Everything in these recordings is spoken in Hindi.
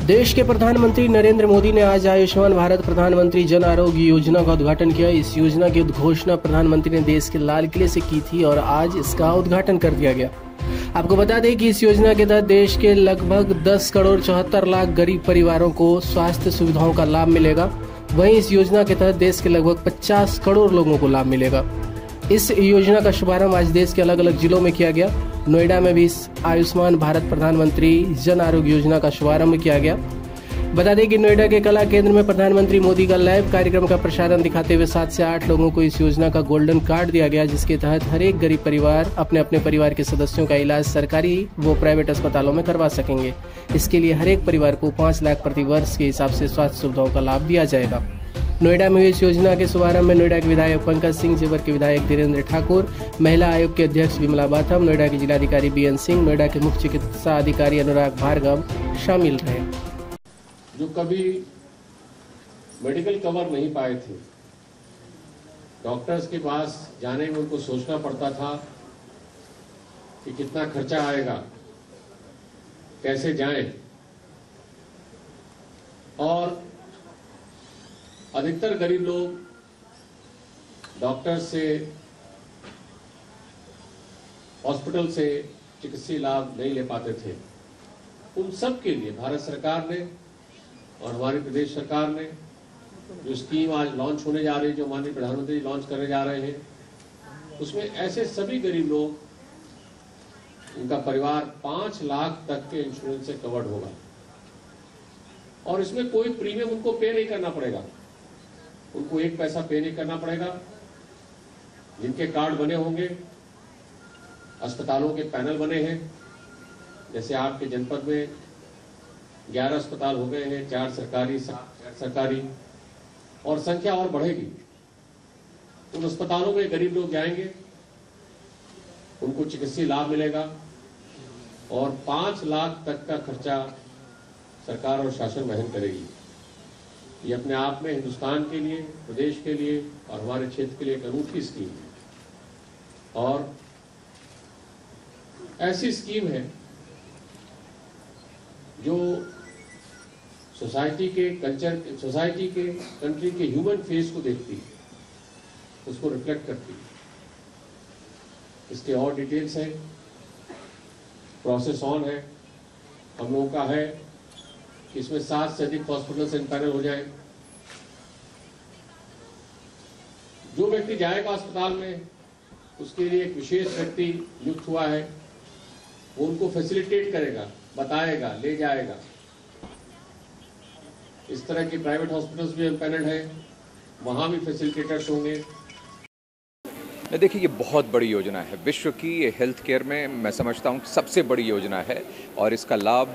देश के प्रधानमंत्री नरेंद्र मोदी ने आज आयुष्मान भारत प्रधानमंत्री जन आरोग्य योजना का उद्घाटन किया। इस योजना की घोषणा प्रधानमंत्री ने देश के लाल किले से की थी और आज इसका उद्घाटन कर दिया गया। आपको बता दें कि इस योजना के तहत देश के लगभग 10 करोड़ 74 लाख गरीब परिवारों को स्वास्थ्य सुविधाओं का लाभ मिलेगा। वहीं इस योजना के तहत देश के लगभग 50 करोड़ लोगों को लाभ मिलेगा। इस योजना का शुभारंभ आज देश के अलग अलग जिलों में किया गया। नोएडा में भी आयुष्मान भारत प्रधानमंत्री जन आरोग्य योजना का शुभारंभ किया गया। बता दें कि नोएडा के कला केंद्र में प्रधानमंत्री मोदी का लाइव कार्यक्रम का प्रसारण दिखाते हुए 7 से 8 लोगों को इस योजना का गोल्डन कार्ड दिया गया, जिसके तहत हर एक गरीब परिवार अपने अपने परिवार के सदस्यों का इलाज सरकारी व प्राइवेट अस्पतालों में करवा सकेंगे। इसके लिए हर एक परिवार को 5 लाख प्रति वर्ष के हिसाब से स्वास्थ्य सुविधाओं का लाभ दिया जाएगा। नोएडा में हुई इस योजना के शुभारंभ में नोएडा के विधायक पंकज सिंह, जेवर के विधायक धीरेन्द्र ठाकुर, महिला आयोग के अध्यक्ष विमला बाथम, नोएडा के जिलाधिकारी बीएन सिंह, नोएडा के मुख्य चिकित्सा अधिकारी अनुराग भार्गव शामिल रहे। जो कभी मेडिकल कवर नहीं पाए थे, डॉक्टर्स के पास जाने में उनको सोचना पड़ता था कि कितना खर्चा आएगा, कैसे जाएं, और अधिकतर गरीब लोग डॉक्टर से, हॉस्पिटल से चिकित्सीय लाभ नहीं ले पाते थे। उन सब के लिए भारत सरकार ने और हमारी प्रदेश सरकार ने जो स्कीम आज लॉन्च होने जा रही है, जो माननीय प्रधानमंत्री लॉन्च करने जा रहे हैं, उसमें ऐसे सभी गरीब लोग, उनका परिवार 5 लाख तक के इंश्योरेंस से कवर्ड होगा और इसमें कोई प्रीमियम उनको पे नहीं करना पड़ेगा, उनको 1 पैसा पे नहीं करना पड़ेगा। जिनके कार्ड बने होंगे, अस्पतालों के पैनल बने हैं, जैसे आपके जनपद में 11 अस्पताल हो गए हैं, 4 सरकारी 7 सरकारी, और संख्या और बढ़ेगी। उन अस्पतालों में गरीब लोग जाएंगे, उनको चिकित्सीय लाभ मिलेगा और 5 लाख तक का खर्चा सरकार और शासन वहन करेगी। ये अपने आप में हिंदुस्तान के लिए, प्रदेश के लिए और हमारे क्षेत्र के लिए एक अनूठी स्कीम है और ऐसी स्कीम है जो सोसाइटी के कल्चर, सोसाइटी के, कंट्री के ह्यूमन फेस को देखती है, उसको रिफ्लेक्ट करती है। इसके और डिटेल्स हैं, प्रोसेस ऑन है। हम लोगों का है कि इसमें 7 से अधिक हॉस्पिटल्स पैनल हो जाए। जो व्यक्ति जाएगा अस्पताल में, उसके लिए एक विशेष व्यक्ति नियुक्त हुआ है, वो उनको फैसिलिटेट करेगा, बताएगा, ले जाएगा। इस तरह की प्राइवेट हॉस्पिटल्स भी पैनल है, वहां भी फैसिलिटेटर्स होंगे। देखिए, ये बहुत बड़ी योजना है विश्व की। ये हेल्थ केयर में मैं समझता हूँ सबसे बड़ी योजना है और इसका लाभ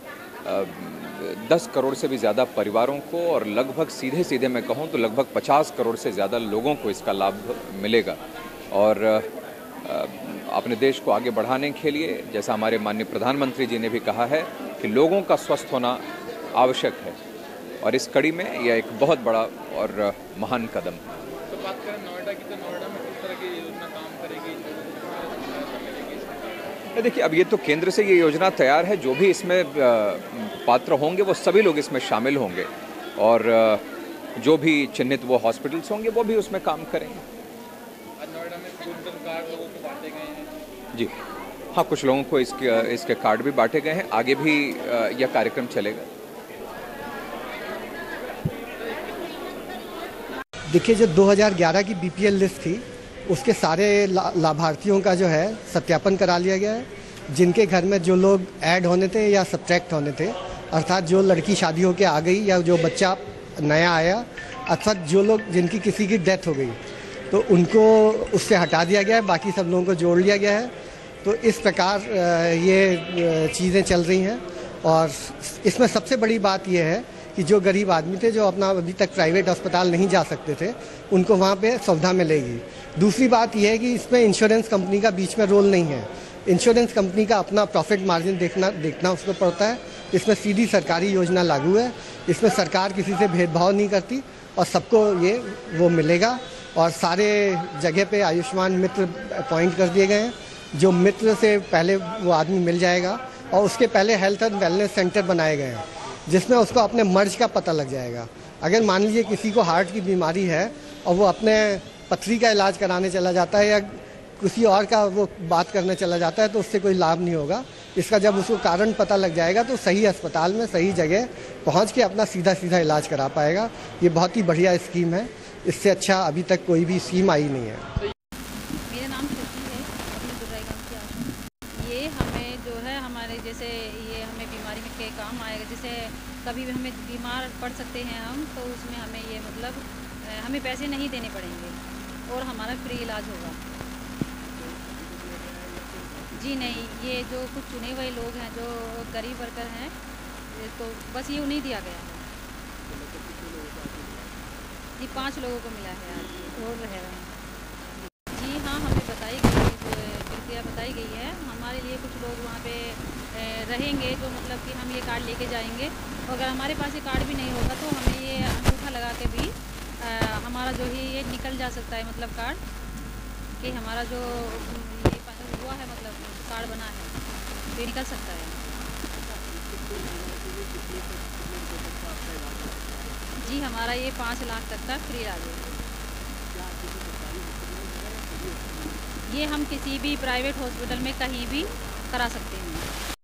10 करोड़ से भी ज़्यादा परिवारों को और लगभग सीधे मैं कहूँ तो लगभग 50 करोड़ से ज़्यादा लोगों को इसका लाभ मिलेगा। और अपने देश को आगे बढ़ाने के लिए, जैसा हमारे माननीय प्रधानमंत्री जी ने भी कहा है कि लोगों का स्वस्थ होना आवश्यक है और इस कड़ी में यह एक बहुत बड़ा और महान कदम है। तो बात करें नोएडा की, तो नोएडा में किस तरह की योजना काम करेगी? देखिए, अब ये तो केंद्र से ये योजना तैयार है, जो भी इसमें पात्र होंगे वो सभी लोग इसमें शामिल होंगे और जो भी चिन्हित वो हॉस्पिटल्स होंगे वो भी उसमें काम करेंगे। आज नोएडा में गोल्डन कार्ड लोगों को बांटे गए हैं। जी हाँ, कुछ लोगों को इसके कार्ड भी बांटे गए हैं। आगे भी यह कार्यक्रम चलेगा। देखिए, जो 2011 की बीपीएल लिस्ट थी, उसके सारे लाभार्थियों का जो है सत्यापन करा लिया गया है। जिनके घर में जो लोग ऐड होने थे या सब्ट्रैक्ट होने थे, अर्थात जो लड़की शादी होकर आ गई या जो बच्चा नया आया, अथवा जो लोग जिनकी किसी की डेथ हो गई, तो उनको उससे हटा दिया गया है, बाकी सब लोगों को जोड़ लिया गया है। तो इस प्रकार ये चीज़ें चल रही हैं और इसमें सबसे बड़ी बात यह है कि जो गरीब आदमी थे, जो अपना अभी तक प्राइवेट अस्पताल नहीं जा सकते थे, उनको वहाँ पे सुविधा मिलेगी। दूसरी बात यह है कि इसमें इंश्योरेंस कंपनी का बीच में रोल नहीं है। इंश्योरेंस कंपनी का अपना प्रॉफिट मार्जिन देखना उसको पड़ता है। इसमें सीधी सरकारी योजना लागू है, इसमें सरकार किसी से भेदभाव नहीं करती और सबको ये वो मिलेगा। और सारे जगह पे आयुष्मान मित्र अपॉइंट कर दिए गए हैं, जो मित्र से पहले वो आदमी मिल जाएगा और उसके पहले हेल्थ एंड वेलनेस सेंटर बनाए गए हैं। जिसमें उसको अपने मर्ज का पता लग जाएगा। अगर मान लीजिए किसी को हार्ट की बीमारी है और वो अपने पथरी का इलाज कराने चला जाता है या किसी और का वो बात करने चला जाता है तो उससे कोई लाभ नहीं होगा। इसका जब उसको कारण पता लग जाएगा तो सही अस्पताल में सही जगह पहुंच के अपना सीधा सीधा इलाज करा पाएगा। ये बहुत ही बढ़िया स्कीम है, इससे अच्छा अभी तक कोई भी स्कीम आई नहीं है। मेरा नाम श्रुति है, अपने दुर्गागांव की आशा। ये हमें जो है हमारे जैसे ये हमें बीमारी में के काम आएगा। जैसे कभी भी हमें बीमार पड़ सकते हैं हम, तो उसमें हमें ये मतलब हमें पैसे नहीं देने पड़ेंगे और हमारा फ्री इलाज होगा। जी नहीं, ये जो कुछ चुने हुए लोग हैं जो गरीब वर्कर हैं तो बस ये उन्हें दिया गया है। जी 5 लोगों को मिला है आज और रह रहे हैं। जी हाँ, हमें बताई गई प्रक्रिया बताई गई है। हमारे लिए कुछ लोग वहाँ पे रहेंगे जो मतलब कि हम ये कार्ड लेके जाएंगे और अगर हमारे पास ये कार्ड भी नहीं होगा तो हमें ये अंगूठा लगा के भी हमारा जो है ये निकल जा सकता है, मतलब कार्ड कि हमारा जो ये हुआ है मतलब कार्ड बना है तो ये निकल सकता है। जी हमारा ये 5 लाख तक का फ्री इलाज है। ये हम किसी भी प्राइवेट हॉस्पिटल में कहीं भी करा सकते हैं।